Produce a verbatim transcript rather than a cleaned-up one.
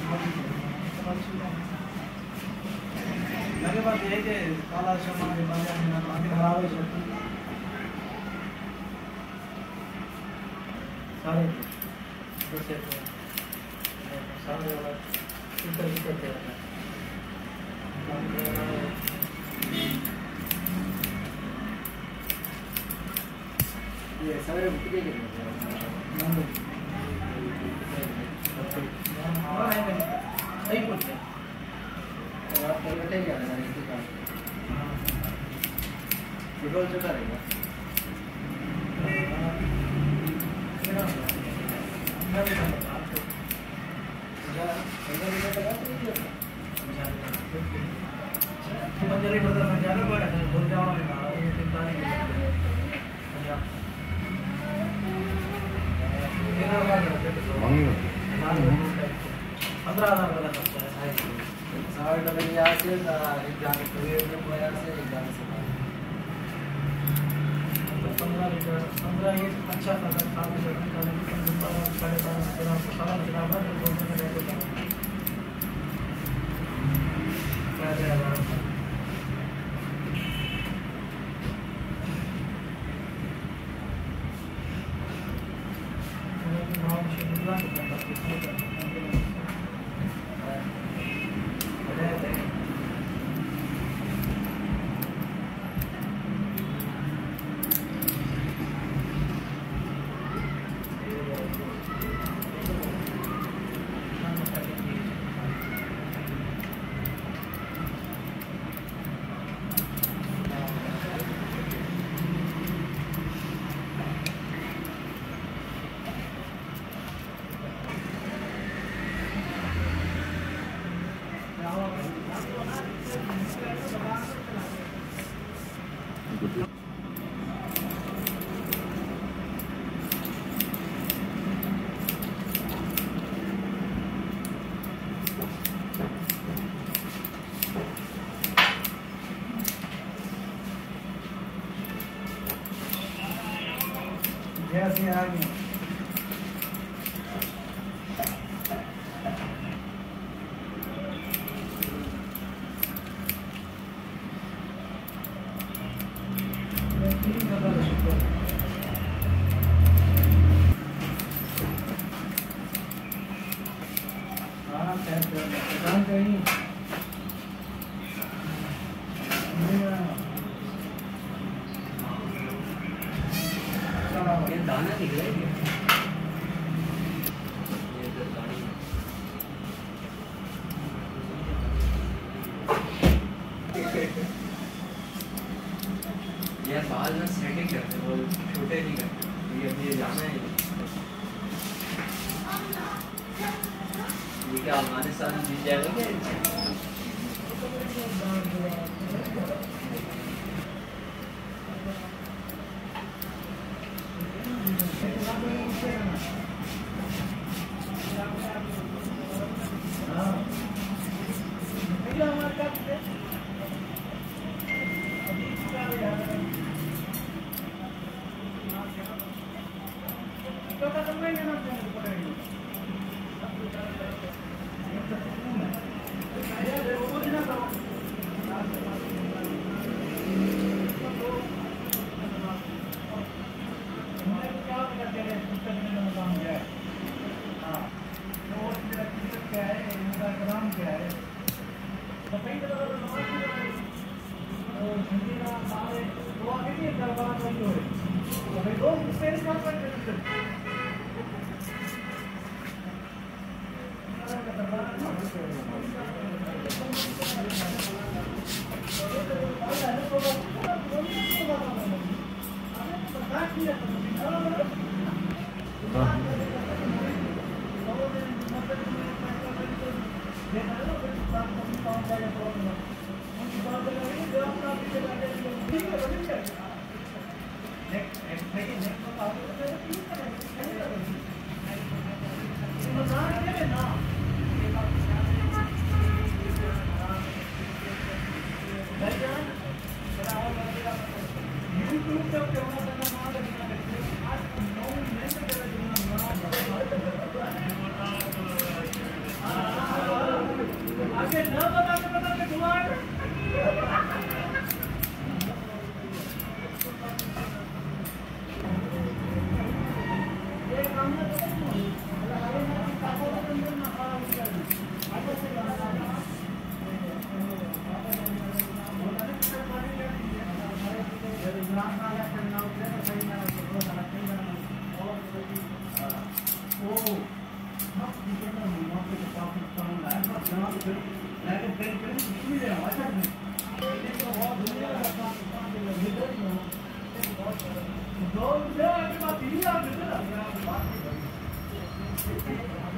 लगे बात ये कि काला शर्मा के बारे में ना आगे खराब है सारे बच्चे सारे वाला इधर इधर पे ये सारे कितने के नंबर हाँ है सही बोलते हैं आप बैठे क्या है इसी का पेट्रोल चला रहेगा पंद्रह हजार वाला खर्चा है साठ डबल यहाँ से एक जाने से एक जाने से पंद्रह लीटर पंद्रह ये अच्छा खासा सात लीटर निकालने की साढ़े बारह तेरह सारा बराबर दो में रहते हैं क्या जाएगा जैसे आगे हाँ कहीं दाना निकले यार बाल में सेटिंग करते वो छोटे नहीं करते ये अभी जाना है ये क्या अफगानिस्तान जीत जाएगा क्या YouTube Oh,